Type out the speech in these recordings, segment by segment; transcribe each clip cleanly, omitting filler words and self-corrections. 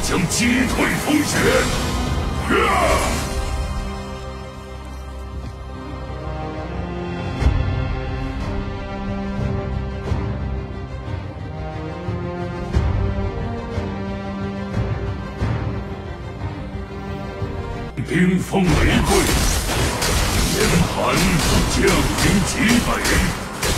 将击退风雪。冰封玫瑰，严寒降临极北。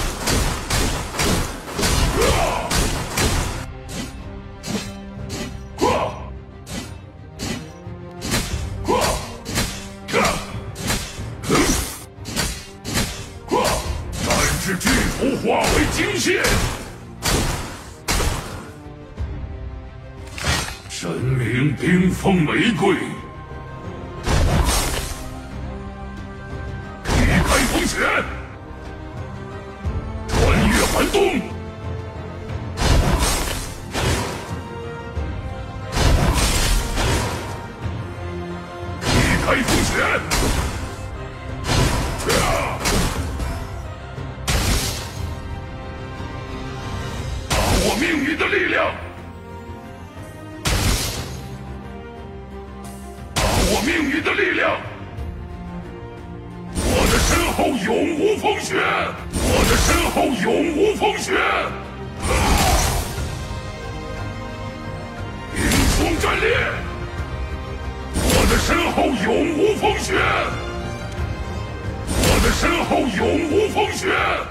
巨幅化为金线，神灵冰封玫瑰，劈开风雪，穿越寒冬，劈开风雪。 我命运的力量，把握命运的力量。我的身后永无风雪，我的身后永无风雪。冰封战烈，我的身后永无风雪，我的身后永无风雪。